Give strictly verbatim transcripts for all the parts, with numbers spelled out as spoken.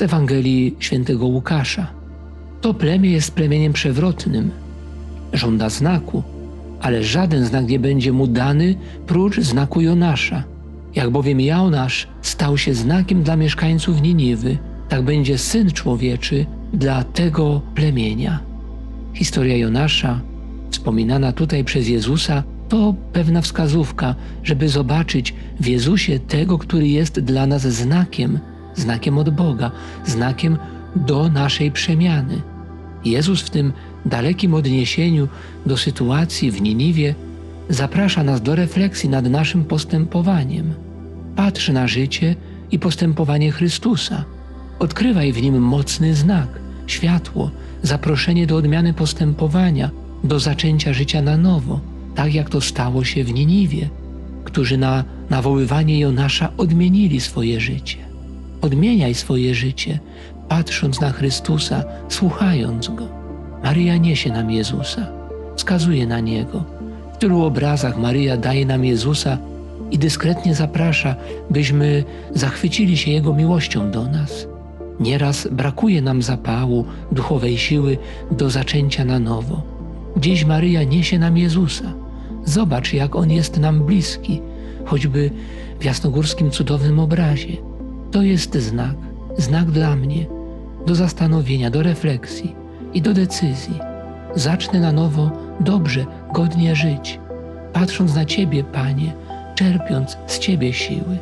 z Ewangelii świętego Łukasza. To plemię jest plemieniem przewrotnym. Żąda znaku, ale żaden znak nie będzie mu dany prócz znaku Jonasza. Jak bowiem Jonasz stał się znakiem dla mieszkańców Niniwy, tak będzie Syn Człowieczy dla tego plemienia. Historia Jonasza, wspominana tutaj przez Jezusa, to pewna wskazówka, żeby zobaczyć w Jezusie tego, który jest dla nas znakiem, znakiem od Boga, znakiem do naszej przemiany. Jezus w tym dalekim odniesieniu do sytuacji w Niniwie zaprasza nas do refleksji nad naszym postępowaniem. Patrz na życie i postępowanie Chrystusa. Odkrywaj w nim mocny znak, światło, zaproszenie do odmiany postępowania, do zaczęcia życia na nowo, tak jak to stało się w Niniwie, którzy na nawoływanie Jonasza odmienili swoje życie. Odmieniaj swoje życie, patrząc na Chrystusa, słuchając Go. Maryja niesie nam Jezusa, wskazuje na Niego. W tylu obrazach Maryja daje nam Jezusa i dyskretnie zaprasza, byśmy zachwycili się Jego miłością do nas. Nieraz brakuje nam zapału, duchowej siły do zaczęcia na nowo. Dziś Maryja niesie nam Jezusa. Zobacz, jak On jest nam bliski, choćby w jasnogórskim cudownym obrazie. To jest znak, znak dla mnie, do zastanowienia, do refleksji i do decyzji. Zacznę na nowo dobrze, godnie żyć, patrząc na Ciebie, Panie, czerpiąc z Ciebie siły.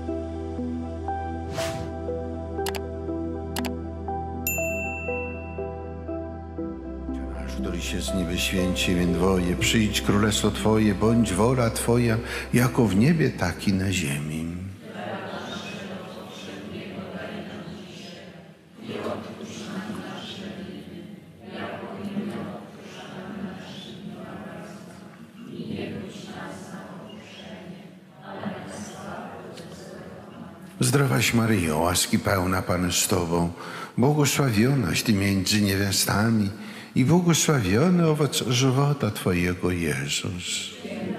Doli się z niby święci imię Twoje, przyjdź królestwo Twoje, bądź wola Twoja, jako w niebie, tak i na ziemi. Zdrowaś Maryjo, łaski pełna Pan z Tobą, błogosławionaś Ty między niewiastami i błogosławiony owoc żywota Twojego, Jezus.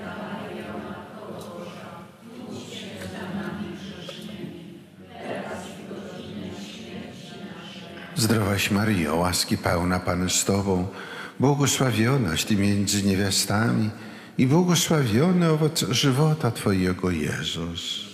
Zdrowaś Maryjo, łaski pełna Pan z Tobą, błogosławionaś Ty między niewiastami i błogosławiony owoc żywota Twojego, Jezus.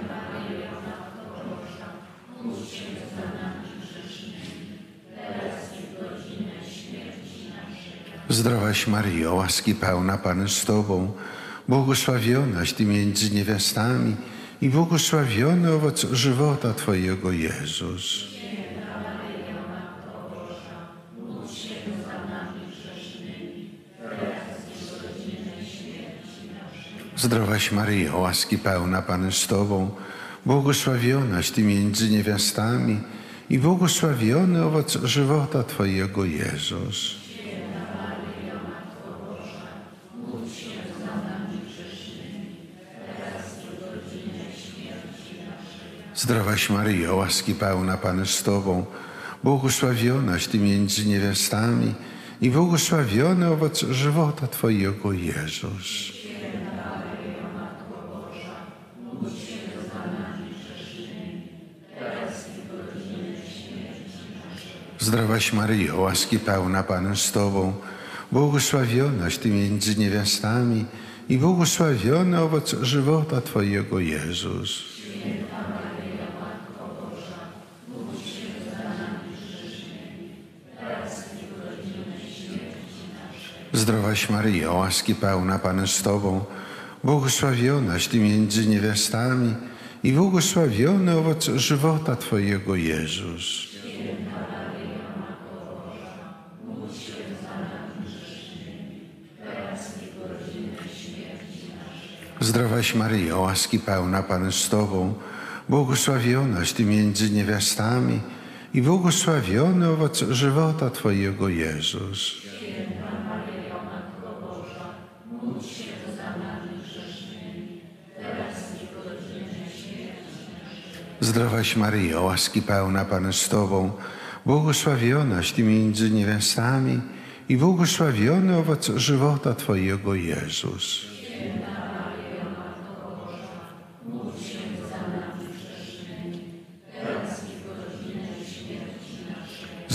Zdrowaś Maryjo, łaski pełna Pan z Tobą, błogosławionaś Ty między niewiastami i błogosławiony owoc żywota Twojego, Jezus. Zdrowaś Maryjo, łaski pełna Pan z Tobą, błogosławionaś Ty między niewiastami i błogosławiony owoc żywota Twojego, Jezus. Zdrowaś Maryjo, łaski pełna Pan z Tobą, błogosławionaś Ty między niewiastami i błogosławiony owoc żywota Twojego, Jezus. Zdrowaś Maryjo, łaski pełna Pan z Tobą, błogosławionaś Ty między niewiastami i błogosławiony owoc żywota Twojego, Jezus. Zdrowaś Maryjo, łaski pełna Pan z Tobą, błogosławionaś Ty między niewiastami i błogosławiony owoc żywota Twojego, Jezus. Zdrowaś Maryjo, łaski pełna Pan z Tobą, błogosławionaś Ty między niewiastami i błogosławiony owoc żywota Twojego, Jezus. Zdrowaś Maryjo, łaski pełna Pan z Tobą, błogosławionaś Ty między niewiastami i błogosławiony owoc żywota Twojego, Jezus.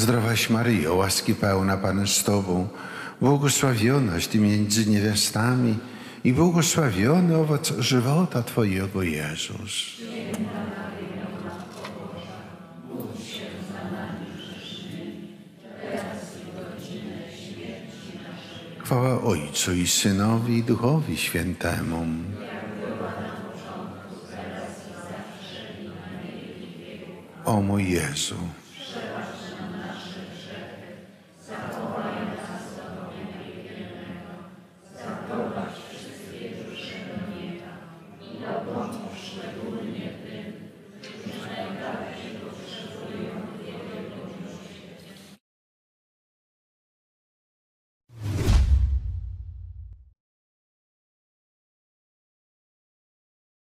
Zdrowaś Maryjo, łaski pełna Pan z Tobą, błogosławionaś Ty między niewiastami i błogosławiony owoc żywota Twojego Jezus. Chwała Ojcu i Synowi i Duchowi Świętemu. O mój Jezu,